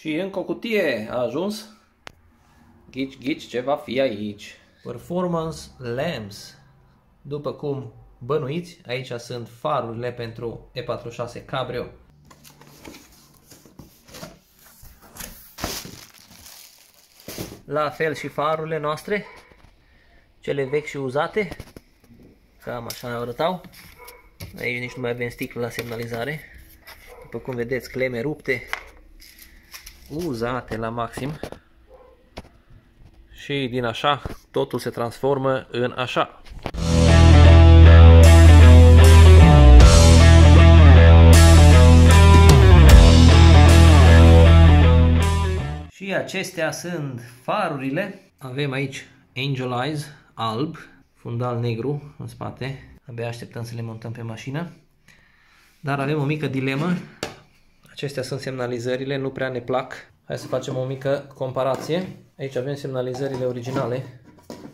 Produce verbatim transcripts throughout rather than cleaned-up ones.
Și încă o cutie a ajuns. Ghici, ghici, ce va fi aici. Performance lamps. După cum bănuiți, aici sunt farurile pentru E patruzeci și șase Cabrio. La fel și farurile noastre, cele vechi și uzate. Cam așa arătau. Aici nici nu mai avem sticlă la semnalizare. După cum vedeți, cleme rupte, uzate la maxim. Și din așa, totul se transformă în așa. Și acestea sunt farurile. Avem aici Angel Eyes alb, fundal negru în spate. Abia așteptăm să le montăm pe mașină. Dar avem o mică dilemă. Acestea sunt semnalizările, nu prea ne plac. Hai să facem o mică comparație. Aici avem semnalizările originale.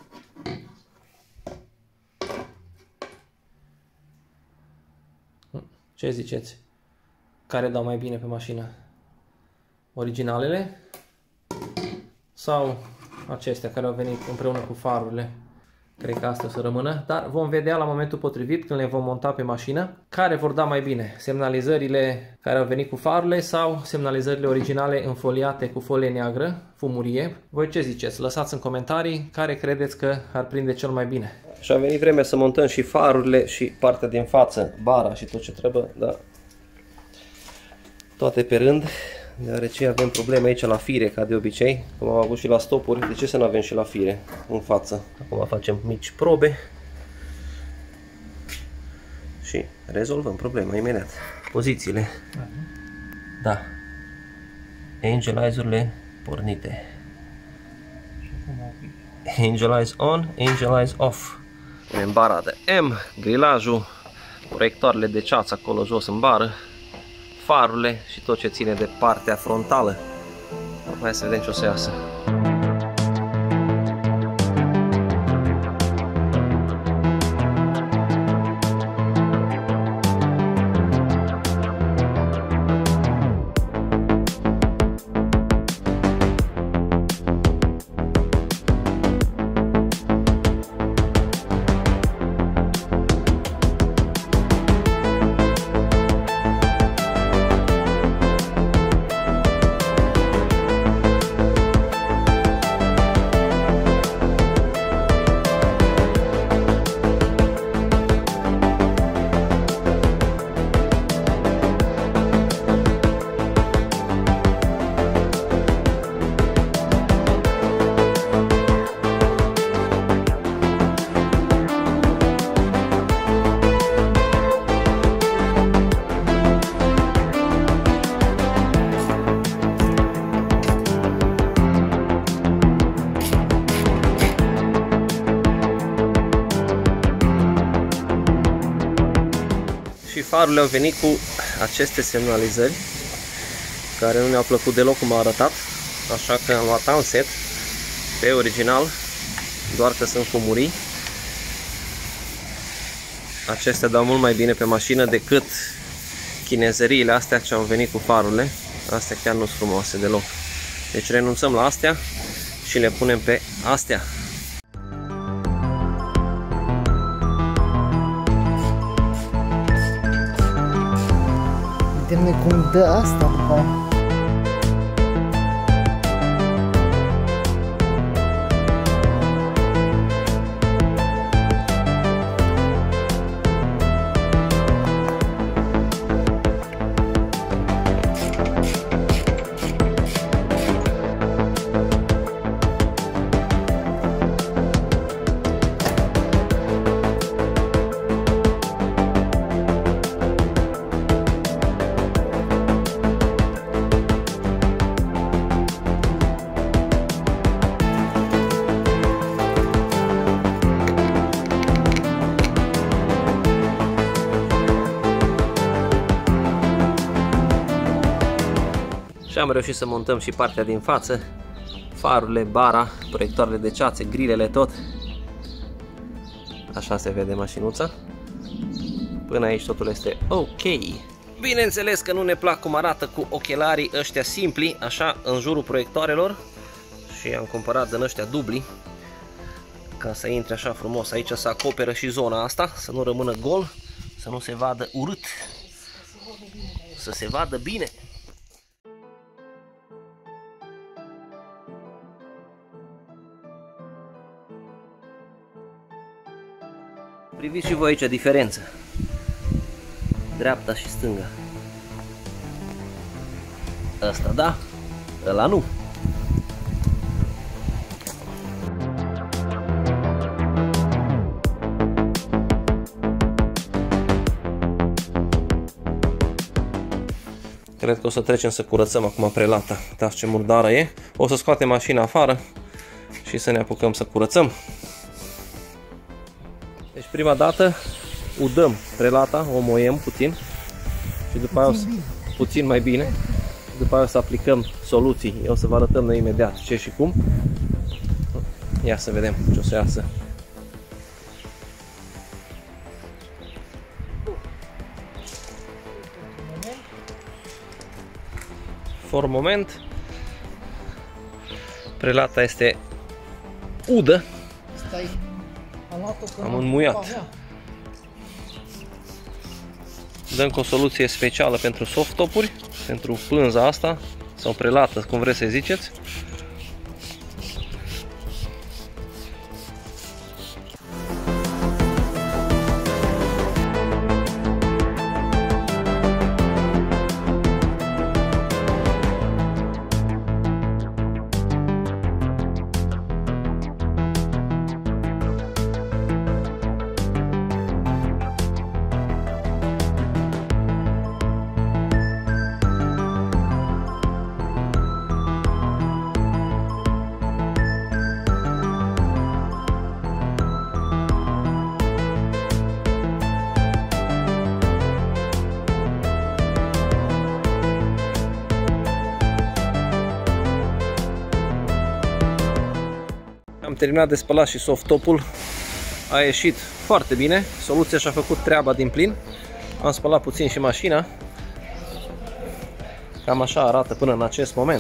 Ce ziceți? Care dau mai bine pe mașină? Originalele? Sau acestea care au venit împreună cu farurile? Cred că astea o să rămână, dar vom vedea la momentul potrivit, când le vom monta pe mașină, care vor da mai bine. Semnalizările care au venit cu farurile sau semnalizările originale înfoliate cu folie neagră, fumurie. Voi ce ziceți? Lăsați în comentarii care credeți că ar prinde cel mai bine. Și a venit vremea să montăm și farurile și partea din față, bara și tot ce trebuie, da. Toate pe rând, deoarece avem probleme aici la fire, ca de obicei, cum am avut și la stopuri. De ce să nu avem și la fire în față? Acum facem mici probe și rezolvăm problema imediat. Pozițiile. Da. Angel Eyes-urile pornite. Angel Eyes on, Angel Eyes off. Avem bara de M, grilajul, proiectoarele de ceață acolo jos în bară, farurile și tot ce ține de partea frontală. Hai să vedem ce o să iasă. Farurile au venit cu aceste semnalizări care nu ne-au plăcut deloc cum a arătat, așa că am luat un set pe original, doar că sunt fumurii. Acestea dau mult mai bine pe mașină decât chinezeriile astea ce au venit cu farurile. Astea chiar nu sunt frumoase deloc. Deci renunțăm la astea și le punem pe astea. Uite-ne cum dă asta după. Și am reușit să montăm și partea din față, farurile, bara, proiectoarele de ceață, grilele, tot. Așa se vede mașinuța. Până aici totul este ok. Bineînțeles că nu ne plac cum arată cu ochelarii ăștia simpli, așa în jurul proiectoarelor, și am cumpărat din ăștia dubli ca să intre așa frumos aici, să acoperă și zona asta, să nu rămână gol, să nu se vadă urât, să se vadă bine. Priviți și voi aici diferența, dreapta și stânga. Ăsta da, ăla nu. Cred că o să trecem să curățăm acum prelata. Uitați ce murdară e. O să scoatem mașina afară și să ne apucăm să curățăm. Deci prima dată udăm prelata, o moiem puțin și după aia o să, puțin mai bine. După aia o să aplicăm soluții. O să vă arătăm noi imediat ce și cum. Ia să vedem ce o să iasă. For moment, prelata este udă. Stai. Am înmuiat. Dăm cu o soluție specială pentru soft topuri, pentru pânza asta sau prelată, cum vreți să ziceți. Am terminat de spălat și soft topul, a ieșit foarte bine, soluția și-a făcut treaba din plin. Am spălat puțin și mașina, cam așa arată până în acest moment.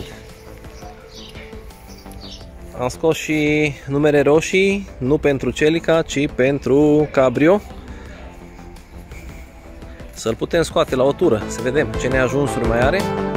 Am scos și numere roșii, nu pentru Celica, ci pentru Cabrio. Să-l putem scoate la o tură, să vedem ce neajunsuri mai are.